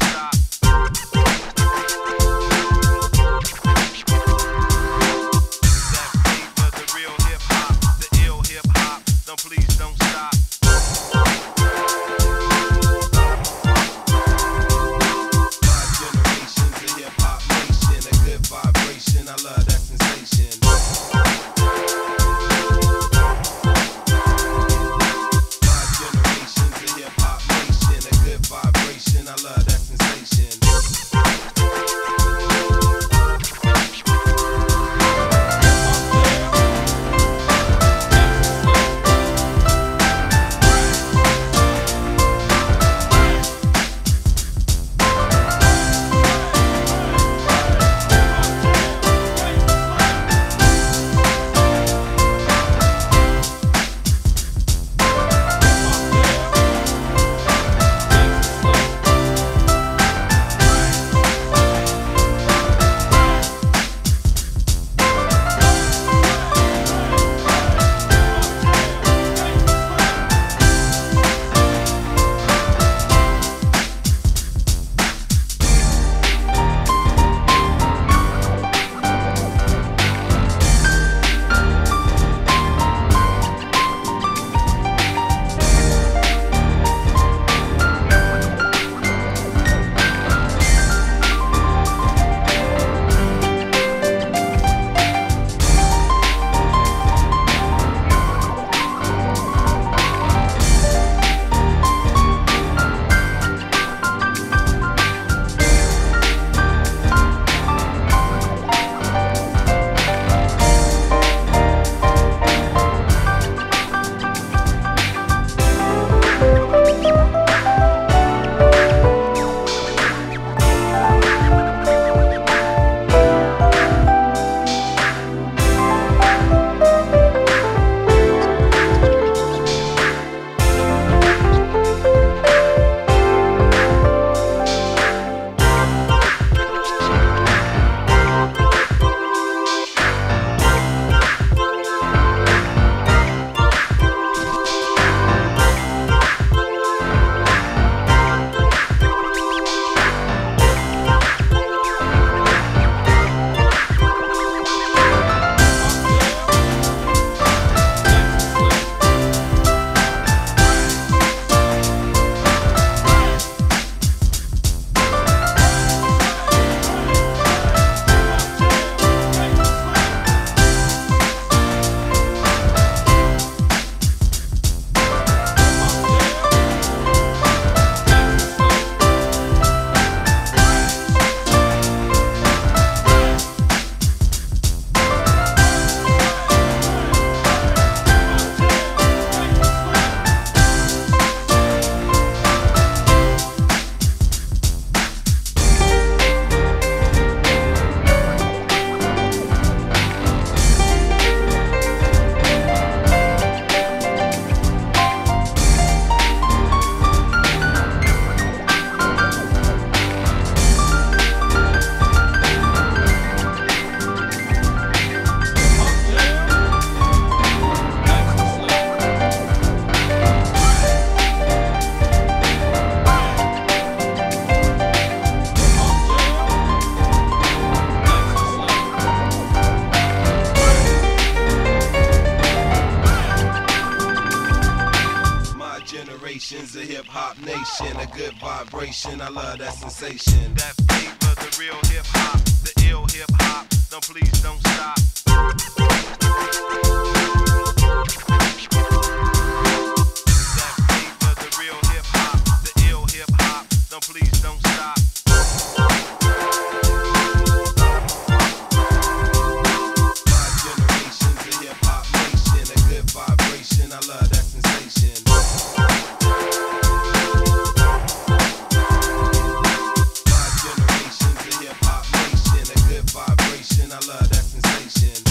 stop. That beat for the real hip hop, the ill hip hop. Don't please don't stop. My generation's a hip hop nation, a good vibration. I love that sensation. My generation's a hip hop nation, a good vibration. I love that sensation. Generation's a hip hop nation, a good vibration. I love that sensation. That beat for the real hip hop, the ill hip hop. Don't please don't stop. That beat for the real hip hop, the ill hip hop. Don't please don't stop. My generation's a hip hop nation, a good vibration. I love that sensation. I love that sensation.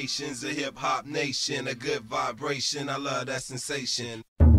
generations, a hip hop nation, a good vibration. I love that sensation.